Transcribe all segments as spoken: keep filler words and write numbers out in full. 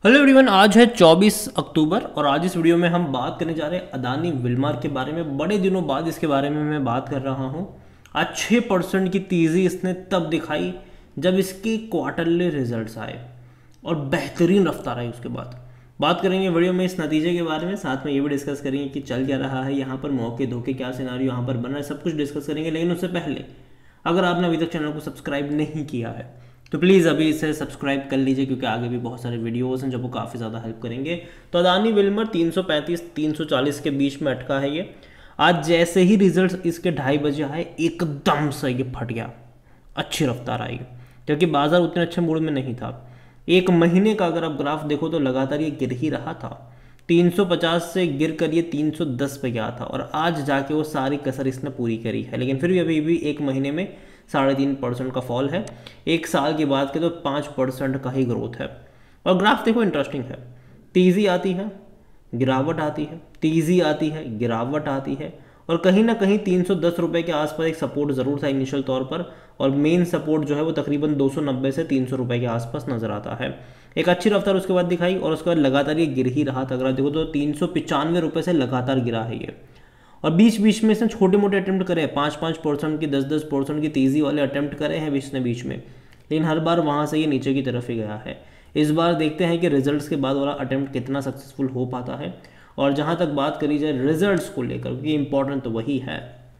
Hello everyone, आज है चौबीस अक्टूबर और आज इस वीडियो में हम बात करने जा रहे हैं अदानी विल्मार के बारे में। बड़े दिनों बाद इसके बारे में मैं बात कर रहा हूं। आज छः परसेंट की तेज़ी इसने तब दिखाई जब इसके क्वार्टरली रिजल्ट्स आए और बेहतरीन रफ्तार आई। उसके बाद बात करेंगे वीडियो में इस नतीजे के बारे में, साथ में ये भी डिस्कस करेंगे कि चल क्या रहा है यहाँ पर, मौके धोखे क्या सिनारियो यहाँ पर बन रहा है, सब कुछ डिस्कस करेंगे। लेकिन उससे पहले अगर आपने अभी तक चैनल को सब्सक्राइब नहीं किया है तो प्लीज़ अभी इसे सब्सक्राइब कर लीजिए, क्योंकि आगे भी बहुत सारे वीडियोस हैं जो वो काफ़ी ज़्यादा हेल्प करेंगे। तो अदानी विल्मर तीन सौ पैंतीस तीन सौ चालीस के बीच में अटका है ये। आज जैसे ही रिजल्ट्स इसके ढाई बजे आए एकदम से ये फट गया, अच्छी रफ्तार आई, क्योंकि बाजार उतने अच्छे मूड में नहीं था। एक महीने का अगर आप ग्राफ देखो तो लगातार ये गिर ही रहा था। तीन सौ पचास से गिर कर ये तीन सौ दस पे गया था और आज जाके वो सारी कसर इसने पूरी करी है। लेकिन फिर भी अभी भी एक महीने में साढ़े तीन परसेंट का फॉल है। एक साल की बात करें तो पाँच परसेंट का ही ग्रोथ है। और ग्राफ देखो इंटरेस्टिंग है, तेज़ी आती है, गिरावट आती है, तेज़ी आती है, गिरावट आती है, और कहीं ना कहीं तीन सौ दस रुपये के आसपास एक सपोर्ट ज़रूर था इनिशियल तौर पर, और मेन सपोर्ट जो है वो तकरीबन दो सौ नब्बे से तीन सौ रुपये के आसपास नज़र आता है। एक अच्छी रफ्तार उसके बाद दिखाई और उसके बाद लगातार ये गिर ही रहा था। अगर आप देखो तो तीन सौ पचानवे रुपये से लगातार गिरा है ये, और बीच बीच में इसने छोटे मोटे अटेम्प्ट करे हैं, पाँच पाँच परसेंट की, दस दस परसेंट की तेज़ी वाले अटेम्प्ट करे हैं बीच ने बीच में, लेकिन हर बार वहाँ से ये नीचे की तरफ ही गया है। इस बार देखते हैं कि रिजल्ट्स के बाद वाला अटेम्प्ट कितना सक्सेसफुल हो पाता है। और जहाँ तक बात करी जाए रिजल्ट्स को लेकर, क्योंकि इंपॉर्टेंट तो वही है,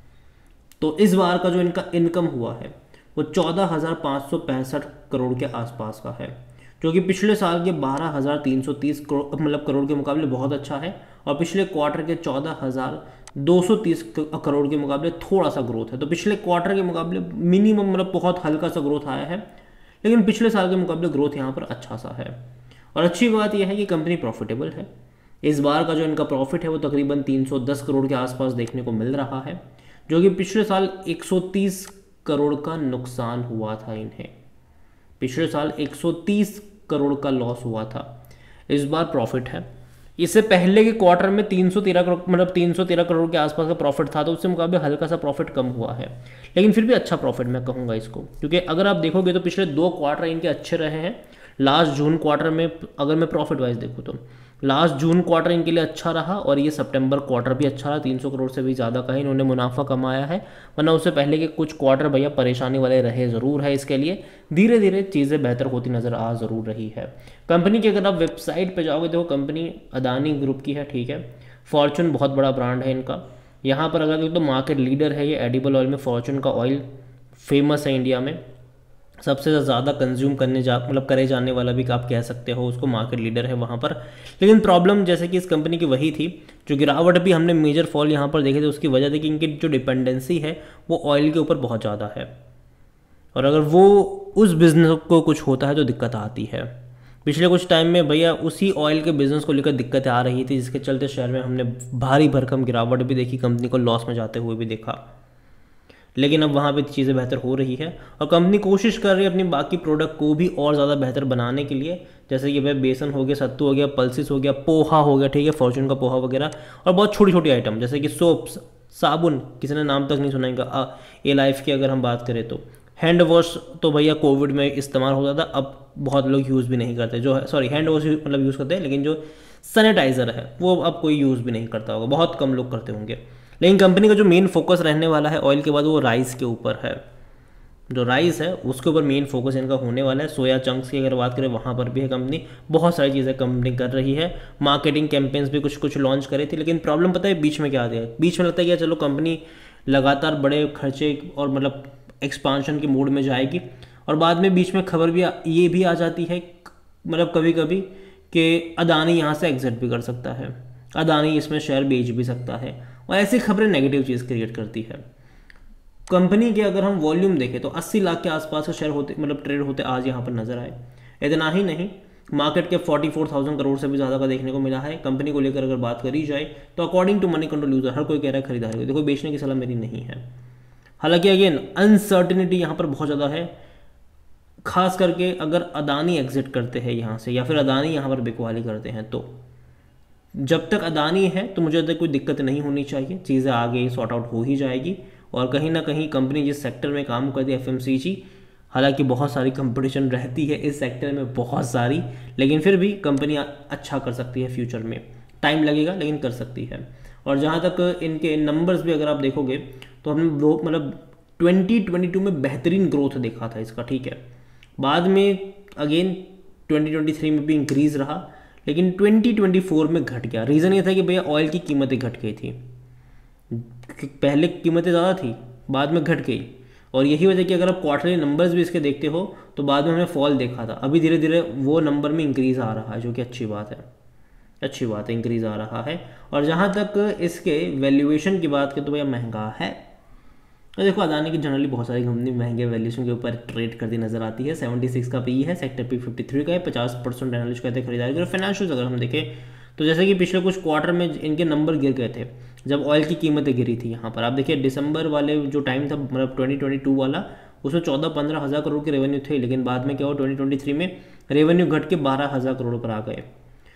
तो इस बार का जो इनका इनकम हुआ है वो चौदह हज़ार पाँच सौ पैंसठ करोड़ के आसपास का है, जो कि पिछले साल के बारह हज़ार तीन सौ तीस करोड़ मतलब करोड़ के मुकाबले बहुत अच्छा है, और पिछले क्वार्टर के चौदह हज़ार दो सौ तीस करोड़ के मुकाबले थोड़ा सा ग्रोथ है। तो पिछले क्वार्टर के मुकाबले मिनिमम मतलब बहुत हल्का सा ग्रोथ आया है, लेकिन पिछले साल के मुकाबले ग्रोथ यहाँ पर अच्छा सा है। और अच्छी बात यह है कि कंपनी प्रॉफिटेबल है। इस बार का जो इनका प्रॉफिट है वो तकरीबन तीन सौ दस करोड़ के आसपास देखने को मिल रहा है, जो कि पिछले साल एक सौ तीस करोड़ का नुकसान हुआ था इन्हें। पिछले साल एक सौ तीस करोड़ का लॉस हुआ था, इस बार प्रॉफिट है। इससे पहले के क्वार्टर में तीन सौ तेरह करोड़ मतलब तीन सौ तेरह करोड़ के आसपास का प्रॉफिट था, तो उससे मुकाबले हल्का सा प्रॉफिट कम हुआ है, लेकिन फिर भी अच्छा प्रॉफिट मैं कहूँगा इसको, क्योंकि अगर आप देखोगे तो पिछले दो क्वार्टर इनके अच्छे रहे हैं। लास्ट जून क्वार्टर में अगर मैं प्रॉफिट वाइज देखूँ तो लास्ट जून क्वार्टर इनके लिए अच्छा रहा, और ये सितंबर क्वार्टर भी अच्छा रहा, तीन सौ करोड़ से भी ज़्यादा का ही इन्होंने मुनाफा कमाया है। वरना उससे पहले के कुछ क्वार्टर भैया परेशानी वाले रहे ज़रूर है। इसके लिए धीरे धीरे चीज़ें बेहतर होती नज़र आ ज़रूर रही है। कंपनी की अगर आप वेबसाइट पे जाओगे तो कंपनी अदानी ग्रुप की है, ठीक है। फॉर्चून बहुत बड़ा ब्रांड है इनका। यहाँ पर अगर देखो तो मार्केट लीडर है ये एडिबल ऑयल में। फॉर्चून का ऑयल फेमस है इंडिया में, सबसे ज़्यादा कंज्यूम करने जा मतलब करे जाने वाला भी आप कह सकते हो उसको, मार्केट लीडर है वहाँ पर। लेकिन प्रॉब्लम जैसे कि इस कंपनी की वही थी, जो गिरावट भी हमने मेजर फॉल यहाँ पर देखे थे, उसकी वजह थी कि इनकी जो डिपेंडेंसी है वो ऑयल के ऊपर बहुत ज़्यादा है, और अगर वो उस बिज़नेस को कुछ होता है तो दिक्कत आती है। पिछले कुछ टाइम में भैया उसी ऑयल के बिज़नेस को लेकर दिक्कतें आ रही थी, जिसके चलते शहर में हमने भारी भरकम गिरावट भी देखी, कंपनी को लॉस में जाते हुए भी देखा। लेकिन अब वहाँ पे चीज़ें बेहतर हो रही है, और कंपनी कोशिश कर रही है अपनी बाकी प्रोडक्ट को भी और ज़्यादा बेहतर बनाने के लिए, जैसे कि भाई बेसन हो गया, सत्तू हो गया, पल्सिस हो गया, पोहा हो गया, ठीक है, फॉर्चून का पोहा वगैरह, और बहुत छोटी छोटी आइटम जैसे कि सोप्स, साबुन, किसी ने नाम तक नहीं सुनाएगा। ए लाइफ की अगर हम बात करें तो हैंड वॉश तो भैया कोविड में इस्तेमाल होता था, अब बहुत लोग यूज़ भी नहीं करते, जो है सॉरी हैंड वॉश मतलब यूज़ करते हैं, लेकिन जो सैनिटाइज़र है वो अब कोई यूज़ भी नहीं करता होगा, बहुत कम लोग करते होंगे। लेकिन कंपनी का जो मेन फोकस रहने वाला है ऑयल के बाद वो राइस के ऊपर है। जो राइस है उसके ऊपर मेन फोकस इनका होने वाला है। सोया चंक्स की अगर बात करें वहाँ पर भी है कंपनी, बहुत सारी चीज़ें कंपनी कर रही है। मार्केटिंग कैंपेन्स भी कुछ कुछ लॉन्च करे थे, लेकिन प्रॉब्लम पता है बीच में क्या आ गया, बीच में लगता है कि चलो कंपनी लगातार बड़े खर्चे और मतलब एक्सपांशन के मूड में जाएगी, और बाद में बीच में खबर भी ये भी आ जाती है मतलब कभी कभी कि अदानी यहाँ से एग्जिट भी कर सकता है, अदानी इसमें शेयर बेच भी सकता है, और ऐसी खबरें नेगेटिव चीज़ क्रिएट करती है। कंपनी के अगर हम वॉल्यूम देखें तो अस्सी लाख के आसपास का शेयर होते मतलब ट्रेड होते आज यहाँ पर नजर आए। इतना ही नहीं, मार्केट के चौवालीस हज़ार करोड़ से भी ज़्यादा का देखने को मिला है। कंपनी को लेकर अगर बात करी जाए तो according to Moneycontrol user हर कोई कह रहा है खरीदारी को, देखो बेचने की सलाह मेरी नहीं है। हालांकि अगेन अनसर्टिनिटी यहाँ पर बहुत ज़्यादा है, खास करके अगर अदानी एग्जिट करते हैं यहाँ से, या फिर अदानी यहाँ पर बिकवाली करते हैं, तो जब तक अदानी है तो मुझे तक कोई दिक्कत नहीं होनी चाहिए, चीज़ें आगे सॉर्ट आउट हो ही जाएगी। और कहीं ना कहीं कंपनी जिस सेक्टर में काम करती है एफएमसीजी, हालांकि बहुत सारी कंपटीशन रहती है इस सेक्टर में, बहुत सारी, लेकिन फिर भी कंपनी अच्छा कर सकती है फ्यूचर में। टाइम लगेगा लेकिन कर सकती है। और जहाँ तक इनके नंबर्स भी अगर आप देखोगे तो हमने वो मतलब ट्वेंटी ट्वेंटी टू में बेहतरीन ग्रोथ देखा था इसका, ठीक है। बाद में अगेन ट्वेंटी ट्वेंटी थ्री में भी इंक्रीज़ रहा, लेकिन ट्वेंटी ट्वेंटी फोर में घट गया। रीज़न ये था कि भैया ऑयल की कीमतें घट गई थी, पहले कीमतें ज़्यादा थी, बाद में घट गई, और यही वजह कि अगर आप क्वार्टरली नंबर्स भी इसके देखते हो तो बाद में हमने फॉल देखा था। अभी धीरे धीरे वो नंबर में इंक्रीज़ आ रहा है, जो कि अच्छी बात है, अच्छी बात है, इंक्रीज़ आ रहा है। और जहाँ तक इसके वैल्यूएशन की बात करें तो भैया महंगा है। तो देखो अदानी की जनरली बहुत सारी कंपनी महंगे वैल्यूएशन के ऊपर ट्रेड करती नजर आती है। सेवेंटी सिक्स का पी है, सेक्टर पी फिफ्टी थ्री का है, पचास परसेंट एनालिस्ट कहते हैं खरीदारी करो। फाइनेंशियल्स अगर हम देखें तो जैसे कि पिछले कुछ क्वार्टर में इनके नंबर गिर गए थे जब ऑयल की कीमतें गिरी थी। यहाँ पर आप देखिए दिसंबर वाले जो टाइम था, मतलब ट्वेंटी ट्वेंटी टू वाला, उसमें चौदह पंद्रह हज़ार करोड़ के रेवेन्यू थे, लेकिन बाद में क्या हुआ, ट्वेंटी ट्वेंटी थ्री में रेवेन्यू घट के बारह हज़ार करोड़ पर आ गए।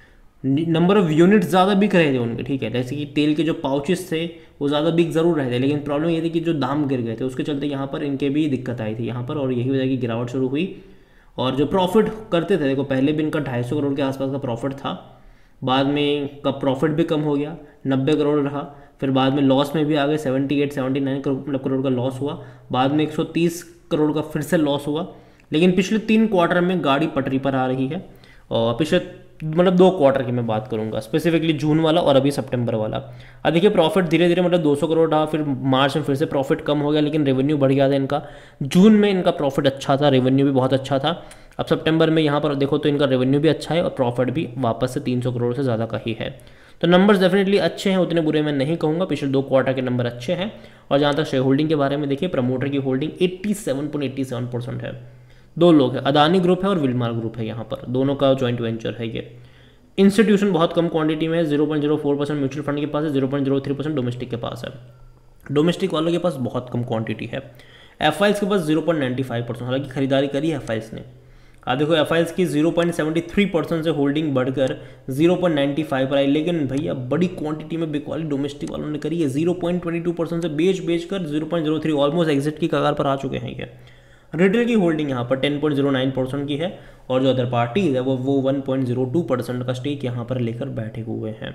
नंबर ऑफ यूनिट ज़्यादा बिक रहे थे उनके, ठीक है, जैसे कि तेल के जो पाउचेस थे वो ज़्यादा बिक जरूर रहे थे, लेकिन प्रॉब्लम ये थी कि जो दाम गिर गए थे उसके चलते यहाँ पर इनके भी दिक्कत आई थी यहाँ पर, और यही वजह की गिरावट शुरू हुई। और जो प्रॉफिट करते थे, देखो पहले भी इनका ढाई सौ करोड़ के आसपास का प्रॉफिट था, बाद में का प्रॉफिट भी कम हो गया, नब्बे करोड़ रहा, फिर बाद में लॉस में भी आ गए, seventy eight seventy nine crore crore का लॉस हुआ, बाद में एक सौ तीस करोड़ का फिर से लॉस हुआ। लेकिन पिछले तीन क्वार्टर में गाड़ी पटरी पर आ रही है, और पिछले मतलब दो क्वार्टर की मैं बात करूंगा, स्पेसिफिकली जून वाला और अभी सितंबर वाला। अब देखिए प्रॉफिट धीरे धीरे मतलब दो सौ करोड़ रहा, फिर मार्च में फिर से प्रॉफिट कम हो गया, लेकिन रेवेन्यू बढ़ गया था इनका। जून में इनका प्रॉफिट अच्छा था, रेवेन्यू भी बहुत अच्छा था। अब सितंबर में यहाँ पर देखो तो इनका रेवेन्यू भी अच्छा है और प्रॉफिट भी वापस से तीन सौ करोड़ से ज़्यादा का ही है। तो नंबर्स डेफिनेटली अच्छे हैं, उतने बुरे मैं नहीं कहूँगा, पिछले दो क्वार्टर के नंबर अच्छे हैं। और जहाँ तक शेयर होल्डिंग के बारे में देखिए, प्रमोटर की holding eighty seven point eighty seven percent है। दो लोग हैं, अदानी ग्रुप है और विलमार ग्रुप है, यहाँ पर दोनों का जॉइंट वेंचर है ये। इंस्टीट्यूशन बहुत कम क्वांटिटी में है, zero point zero four percent mutual fund के पास है, zero point zero three percent domestic के पास है। डोमेस्टिक वालों के पास बहुत कम क्वांटिटी है। एफ आई एल्स के पास zero point ninety five percent, हालांकि खरीदारी करी है एफ आई एल्स ने। आप देखो एफ आई एल्स की zero point seventy three percent से होल्डिंग बढ़कर जीरो पॉइंट नाइन्टी फाइव पर आई, लेकिन भैया बड़ी क्वांटिटी में बिकवाली डोमेस्टिक वालों ने करी है। Zero point twenty two percent से बेच बेच कर zero point zero three almost exit की कगार पर आ चुके हैं ये। रिटेल की होल्डिंग यहाँ पर ten point zero nine percent की है, और जो अदर पार्टीज है वो वो one point zero two percent का स्टेक यहाँ पर लेकर बैठे हुए हैं।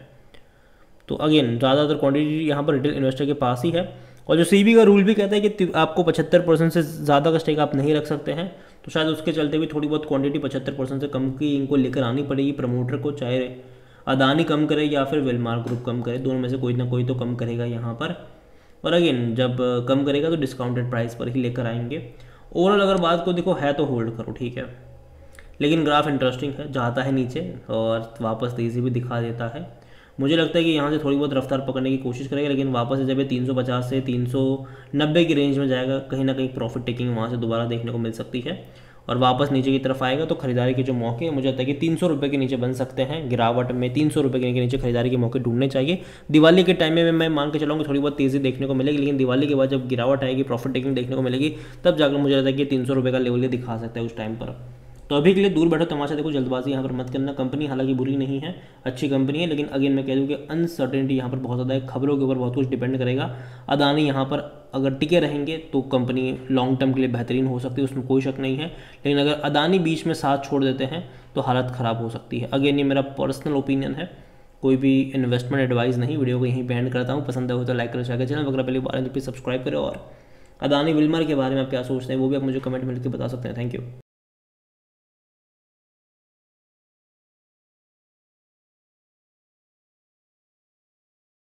तो अगेन ज़्यादातर क्वांटिटी यहाँ पर रिटेल इन्वेस्टर के पास ही है। और जो सीबी का रूल भी कहता है कि आपको पचहत्तर परसेंट से ज़्यादा का स्टेक आप नहीं रख सकते हैं, तो शायद उसके चलते भी थोड़ी बहुत क्वांटिटी पचहत्तर परसेंट से कम की इनको लेकर आनी पड़ेगी प्रमोटर को, चाहे अदानी कम करे या फिर विलमार ग्रुप कम करे, दोनों में से कोई ना कोई तो कम करेगा यहाँ पर। और अगेन जब कम करेगा तो डिस्काउंटेड प्राइस पर ही लेकर आएंगे। ओवरऑल अगर बात को देखो है तो होल्ड करो, ठीक है, लेकिन ग्राफ इंटरेस्टिंग है, जाता है नीचे और वापस तेज़ी भी दिखा देता है। मुझे लगता है कि यहाँ से थोड़ी बहुत रफ्तार पकड़ने की कोशिश करेगा, लेकिन वापस से जब ये तीन सौ पचास से तीन सौ नब्बे की रेंज में जाएगा, कहीं ना कहीं प्रॉफिट टेकिंग वहाँ से दोबारा देखने को मिल सकती है, और वापस नीचे की तरफ आएगा तो खरीदारी के जो मौके हैं मुझे लगता है कि तीन सौ रुपये के नीचे बन सकते हैं। गिरावट में तीन सौ रुपये के नीचे खरीदारी के मौके ढूंढने चाहिए। दिवाली के टाइम में मैं मान के चलाऊंगा थोड़ी बहुत तेज़ी देखने को मिलेगी, लेकिन दिवाली के बाद जब गिरावट आएगी, प्रॉफिट टेकिंग देखने को मिलेगी, तब जाकर मुझे लगता है कि तीन सौ रुपये का लेवल ये दिखा सकता है उस टाइम पर। तो अभी के लिए दूर बैठो तमाशा देखो, जल्दबाजी यहाँ पर मत करना। कंपनी हालांकि बुरी नहीं है, अच्छी कंपनी है, लेकिन अगेन मैं कह दूँ कि अनसर्टेनिटी यहाँ पर बहुत ज़्यादा है, खबरों के ऊपर बहुत कुछ डिपेंड करेगा। अदानी यहाँ पर अगर टिके रहेंगे तो कंपनी लॉन्ग टर्म के लिए बेहतरीन हो सकती है, उसमें कोई शक नहीं है, लेकिन अगर अदानी बीच में साथ छोड़ देते हैं तो हालत ख़राब हो सकती है। अगेन ये मेरा पर्सनल ओपिनियन है, कोई भी इन्वेस्टमेंट एडवाइस नहीं। वीडियो को यहीं पे एंड करता हूँ। पसंद हो तो लाइक करो, शेयर चैनल वगैरह पहले बार प्लीज़ सब्सक्राइब करें, और अदानी विलमार के बारे में आप क्या सोचते हैं वो भी आप मुझे कमेंट में लिख के बता सकते हैं। Thank you.